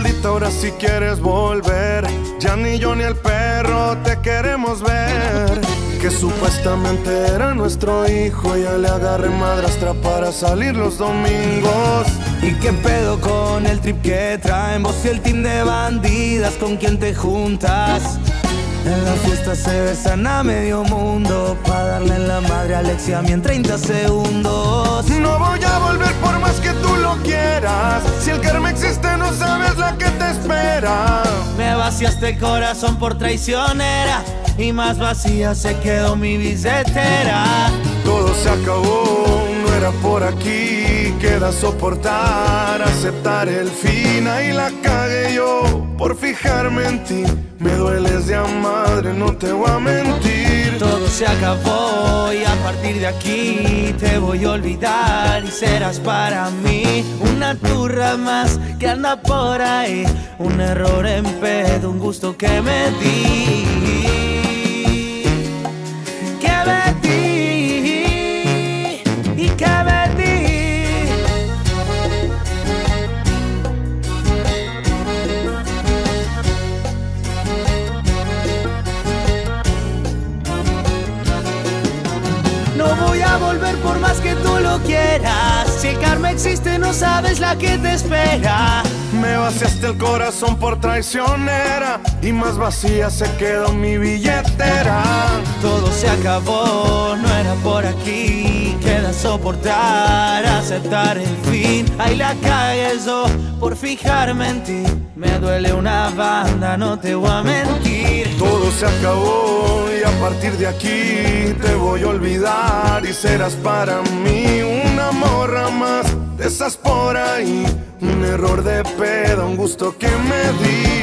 maldita, ahora si quieres volver. Ya ni yo ni el perro te queremos ver. Que supuestamente era nuestro hijo, ya le agarré madrastra para salir los domingos. ¿Y qué pedo con el trip que traen vos y el team de bandidas con quien te juntas? En la fiesta se besan a medio mundo pa' darle en la madre a Alexia en 30 segundos. No voy a volver por más que tú lo quieras. Si el karma existe no sabes la que te espera. Me vaciaste el corazón por traicionera y más vacía se quedó mi billetera. Todo se acabó, no era por aquí. Queda soportar, aceptar el fin. Ahí la cagué yo por fijarme en ti. Me dueles de a madre, no te voy a mentir. Todo se acabó y a partir de aquí te voy a olvidar y serás para mí una turra más que anda por ahí. Un error en pedo, un gusto que me di. No voy a volver por más que tú lo quieras. Si el karma existe no sabes la que te espera. Me vaciaste el corazón por traicionera y más vacía se quedó mi billetera. Todo se acabó, no era por aquí. Queda soportar, aceptar el fin. Ahí la cagué yo por fijarme en ti. Me duele una banda, no te voy a mentir. Todo se acabó y a partir de aquí te voy a olvidar y serás para mí una morra más de esas por ahí. Un error de pedo, un gusto que me di.